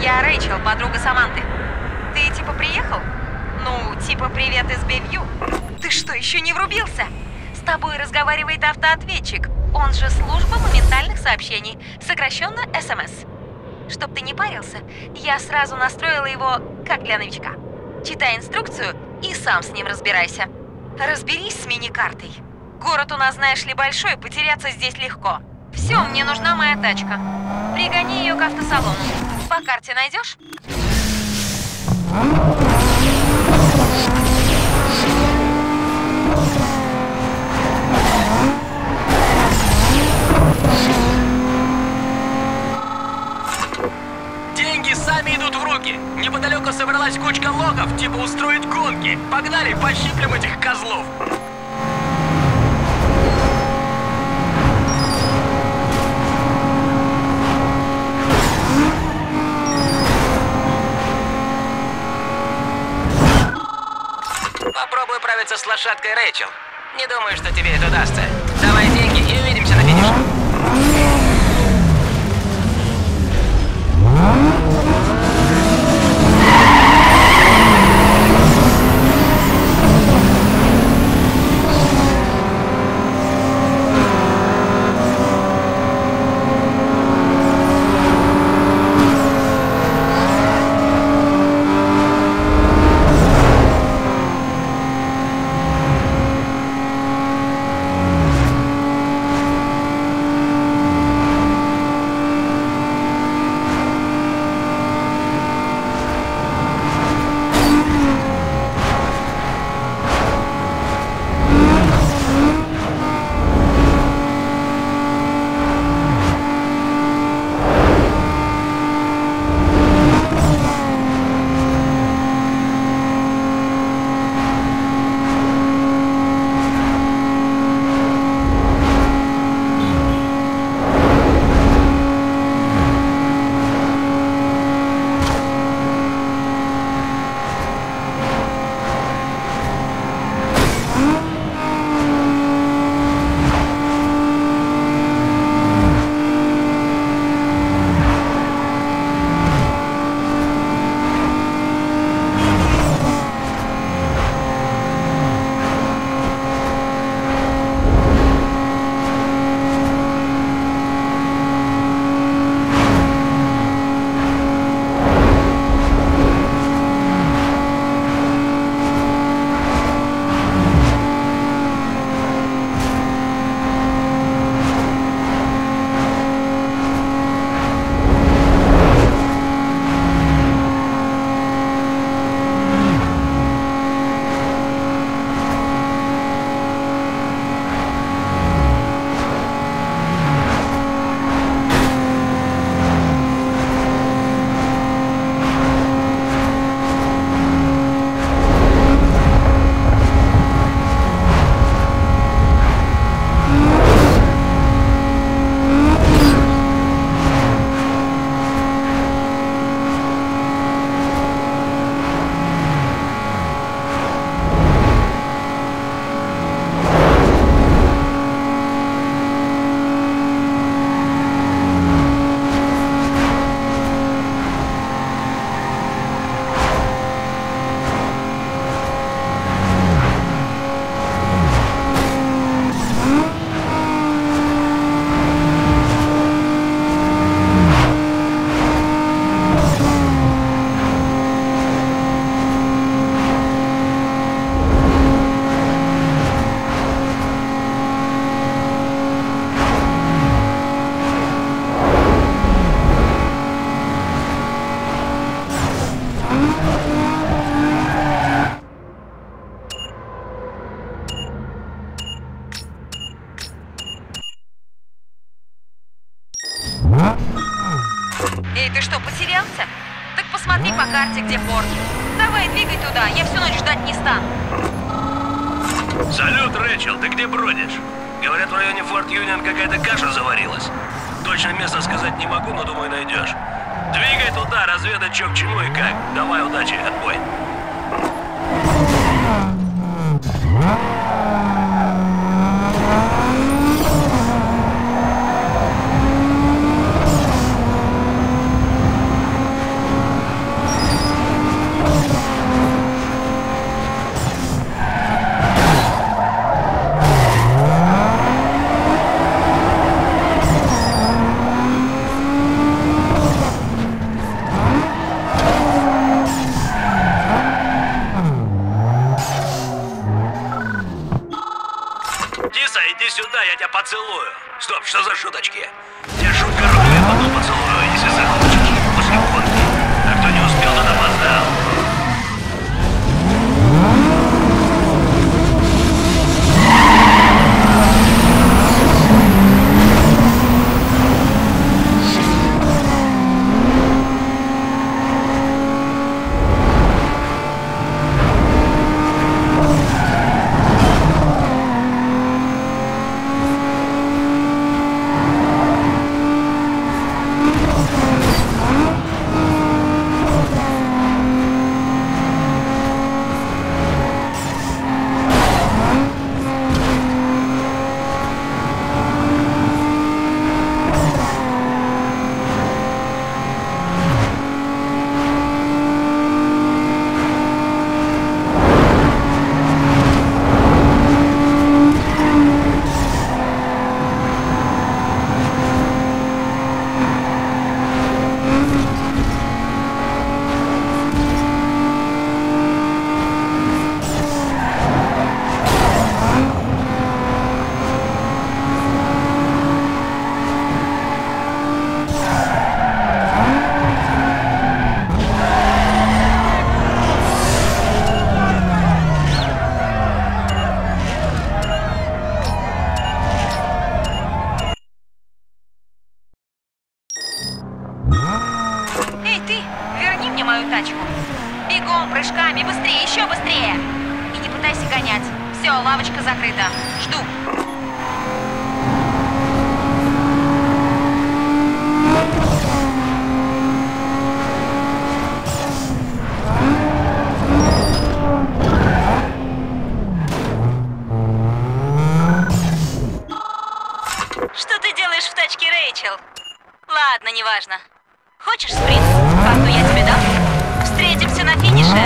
Я Рэйчел, подруга Саманты. Ты типа приехал? Ну, типа привет из Бэйвью. Ты что, еще не врубился? С тобой разговаривает автоответчик. Он же служба моментальных сообщений, сокращенно СМС. Чтоб ты не парился, я сразу настроила его как для новичка. Читай инструкцию и сам с ним разбирайся. Разберись с мини-картой. Город у нас, знаешь ли, большой, потеряться здесь легко. Все, мне нужна моя тачка. Пригони ее к автосалону. По карте найдешь? Деньги сами идут в руки. Неподалеку собралась кучка лохов, типа устроить гонки. Погнали, пощиплем этих козлов. Попробуй управиться с лошадкой Рэйчел. Не думаю, что тебе это удастся. Давай деньги и увидимся на финише. Эй, ты что, потерялся? Так посмотри по карте, где порт. Давай, двигай туда, я всю ночь ждать не стану. Салют, Рэйчел, ты где бродишь? Говорят, в районе Форт Юнион какая-то каша заварилась. Точно место сказать не могу, но думаю, найдешь. Двигай туда, разведать, что к чему и как. Давай, удачи, отбой. иди сюда, я тебя поцелую. Стоп, что за шуточки? Тебе шутка рукой, я потом поцелую, если захочешь. После гонки. А кто не успел, тот опоздал. Мою тачку. Бегом, прыжками, быстрее, еще быстрее. И не пытайся гонять. Все, лавочка закрыта. Жду. Что ты делаешь в тачке, Рэйчел? Ладно, неважно. Хочешь спринт? Карту я тебе дам. Встретимся на финише.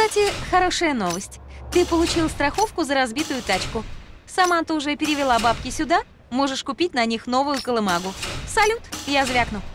Кстати, хорошая новость. Ты получил страховку за разбитую тачку. Саманта уже перевела бабки сюда, можешь купить на них новую колымагу. Салют, я звякну.